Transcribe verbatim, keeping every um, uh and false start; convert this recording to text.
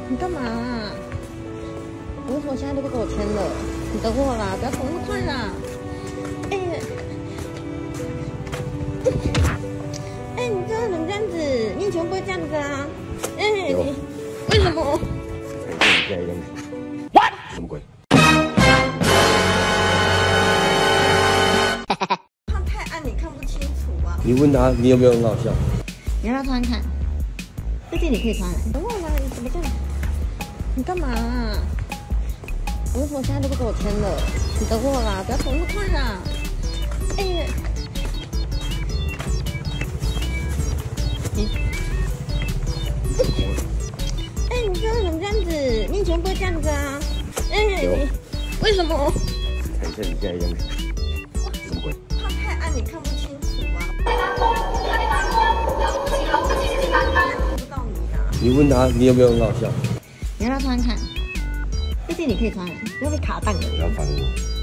你干嘛、啊？你为什么现在都不给我签了？你等我啦，不要走那么快啦！哎、欸，哎、欸，你这样怎么这样子？你以前不会这样子啊？哎、欸，为什么？ 你现在这样子 ？What？ 什么鬼？ 它太暗，你看不清楚啊。 你问他，你有没有很好笑？ 你要不要穿看？这件你可以穿。等我啦，你怎么这样？你干嘛、啊？你为什么现在都不给我签了？你等我啦，不要走那么快啦！哎、欸，你，哎、欸，你这样怎么这样子？你以前不会这样子啊？哎、欸，为什么？ 看一下你现在这样子，什么鬼？ 它太暗，你看不清楚啊。看不到你啊。 你问他，你有没有很好笑？ 你要不要穿看？这件你可以穿，不要被卡蛋了。 不要烦我。